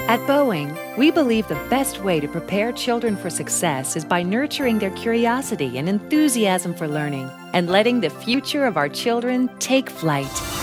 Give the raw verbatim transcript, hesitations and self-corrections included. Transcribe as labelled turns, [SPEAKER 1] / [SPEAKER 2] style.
[SPEAKER 1] At Boeing, we believe the best way to prepare children for success is by nurturing their curiosity and enthusiasm for learning and letting the future of our children take flight.